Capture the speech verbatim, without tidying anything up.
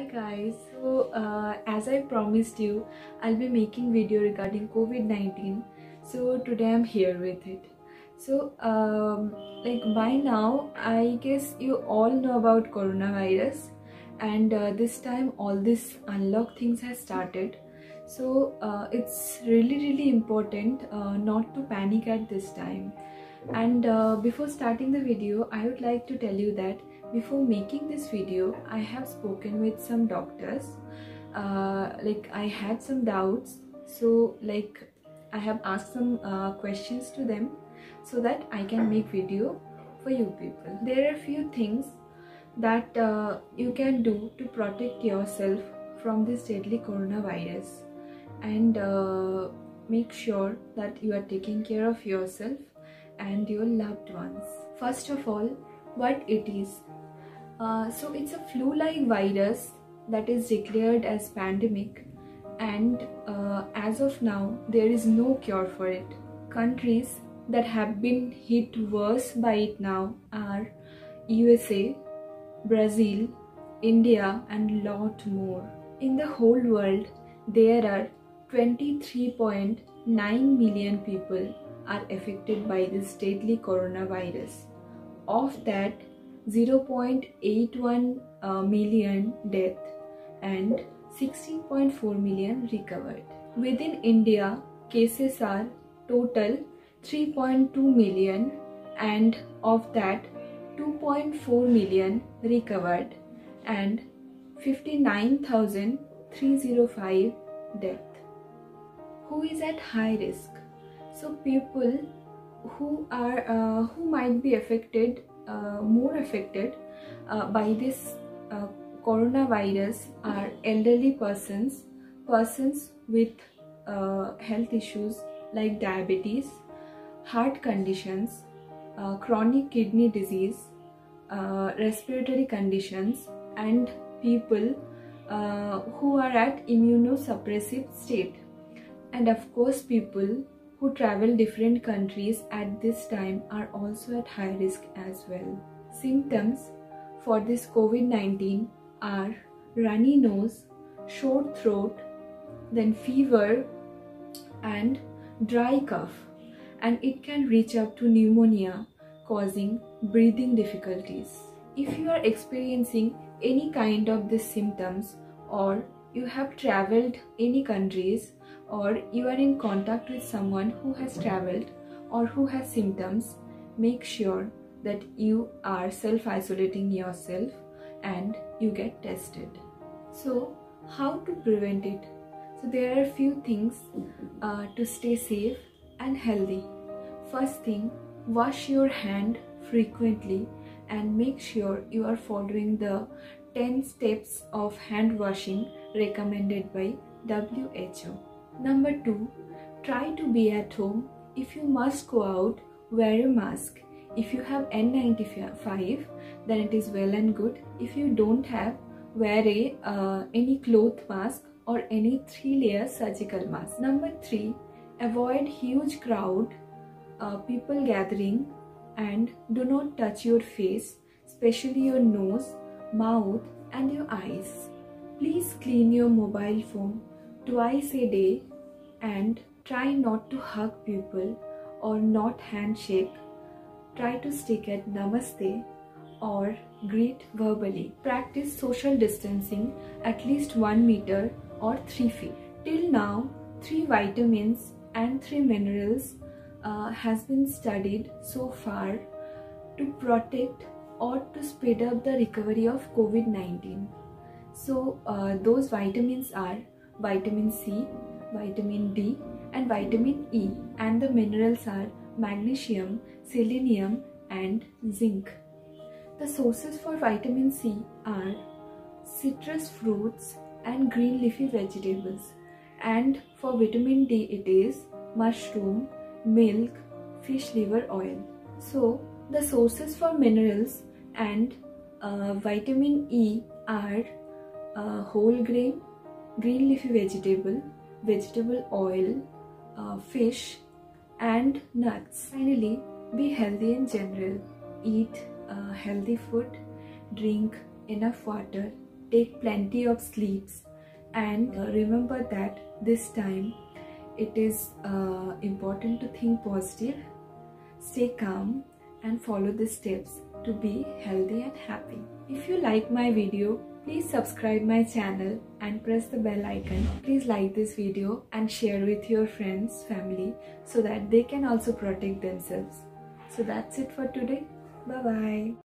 guys, so uh, as I promised you, I'll be making video regarding COVID nineteen. So today I'm here with it. So um, like by now, I guess you all know about coronavirus, and uh, this time all this unlock things has started. So uh, it's really really important uh, not to panic at this time. And uh, before starting the video, I would like to tell you that before making this video, I have spoken with some doctors. Uh, like I had some doubts, so like I have asked some uh, questions to them so that I can make video for you people. There are few things that uh, you can do to protect yourself from this deadly coronavirus, and uh, make sure that you are taking care of yourself and your loved ones. First of all, what it is. Uh, so it's a flu-like virus that is declared as pandemic, and uh, as of now there is no cure for it. Countries that have been hit worse by it now are U S A, Brazil, India and lot more. In the whole world there are twenty-three point nine million people are affected by this deadly coronavirus. Of that, zero point eight one uh, million death and sixteen point four million recovered. Within India, cases are total three point two million, and of that two point four million recovered and fifty-nine thousand three hundred five death. Who is at high risk? So people who are uh, who might be affected uh, more affected uh, by this uh, coronavirus are elderly persons, persons with uh, health issues like diabetes, heart conditions, uh, chronic kidney disease, uh, respiratory conditions, and people uh, who are at immunosuppressive state, and of course people who travel different countries at this time are also at high risk as well. Symptoms for this COVID nineteen are runny nose, sore throat, then fever and dry cough, and it can reach up to pneumonia, causing breathing difficulties. If you are experiencing any kind of these symptoms, or you have traveled any countries, or you are in contact with someone who has traveled or who has symptoms, make sure that you are self-isolating yourself and you get tested. So how to prevent it? So there are a few things uh, to stay safe and healthy. First thing, wash your hand frequently and make sure you are following the ten steps of hand washing recommended by W H O. Number two, try to be at home. If you must go out, wear a mask. If you have N ninety-five, then it is well and good. If you don't have, wear a uh, any cloth mask or any three layer surgical mask. Number three, avoid huge crowd, uh, people gathering, and do not touch your face, especially your nose, mouth and your eyes. Please clean your mobile phone twice a day, and try not to hug people or not handshake. Try to stick at namaste or greet verbally. Practice social distancing at least one meter or three feet. Till now, three vitamins and three minerals uh, has been studied so far to protect or to speed up the recovery of COVID nineteen. So uh, those vitamins are vitamin C, vitamin D and vitamin E, and the minerals are magnesium, selenium and zinc. The sources for vitamin C are citrus fruits and green leafy vegetables, and for vitamin D it is mushroom, milk, fish liver oil. So the sources for minerals and uh, vitamin E are uh, whole grain, green leafy vegetable, vegetable oil, uh, fish and nuts. Finally, be healthy in general. Eat uh, healthy food, drink enough water take plenty of sleeps, and uh, remember that this time it is uh, important to think positive, stay calm, and follow the steps to be healthy and happy. If you like my video, please subscribe my channel and press the bell icon. Please like this video and share with your friends, family, so that they can also protect themselves. So that's it for today. Bye bye.